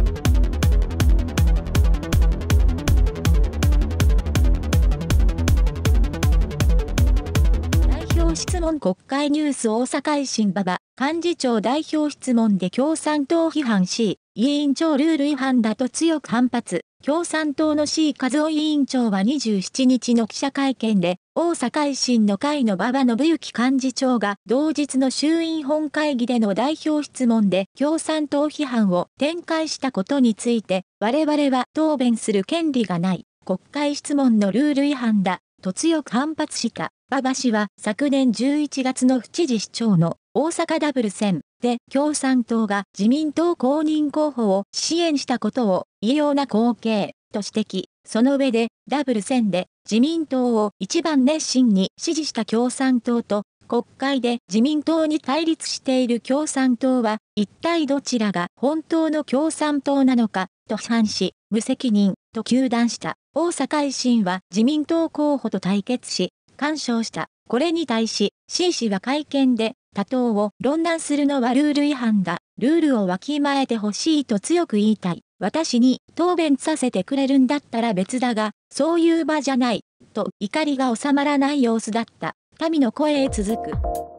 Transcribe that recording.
代表質問国会ニュース大阪維新馬場幹事長代表質問で共産党批判し、委員長ルール違反だと強く反発。共産党の C 和夫委員長は27日の記者会見で、大阪維新の会の馬場伸幸幹事長が同日の衆院本会議での代表質問で共産党批判を展開したことについて、我々は答弁する権利がない。国会質問のルール違反だ、と強く反発した。馬場氏は昨年11月の府知事市長の大阪ダブル選で共産党が自民党公認候補を支援したことを異様な光景と指摘。その上でダブル選で自民党を一番熱心に支持した共産党と国会で自民党に対立している共産党は一体どちらが本当の共産党なのかと批判し無責任と糾弾した。大阪維新は自民党候補と対決し干渉した。これに対し、C 氏は会見で、他党を論断するのはルール違反だ。ルールをわきまえてほしいと強く言いたい。私に答弁させてくれるんだったら別だが、そういう場じゃない。と怒りが収まらない様子だった。民の声へ続く。